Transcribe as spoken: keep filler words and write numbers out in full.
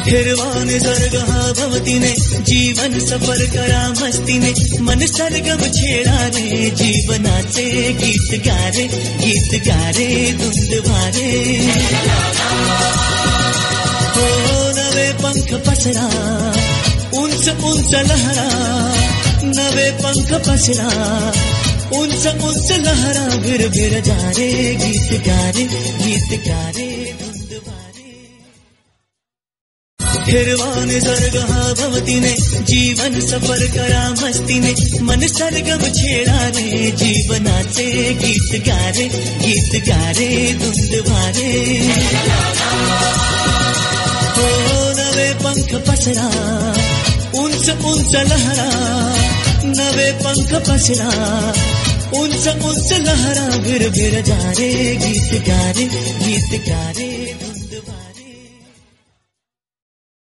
हिरवाने स्वर्ग हा भवतीने जीवन सफर करा मस्तीने मन सरगम छेडा रे जीवनाचे गीत गारे गीत गारे धुंद भारे हो नवे पंख पसरा उंच उंच लहरा नवे पंख पसरा उंच उंच लहरा भिर भिर जा रे गीत गारे गीत गारे धुंद भारे हिरवाने स्वर्ग हा भवतीने जीवन सफर करा मस्तीने मन सरगम छेडा रे जीवनाचे गीत गारे गीत गारे धुंद भारे हो नवे पंख पसरा उंच उंच लहरा नवे पंख पसरा उंच उंच लहरा भिर भिर जा रे गीत गारे गीत गारे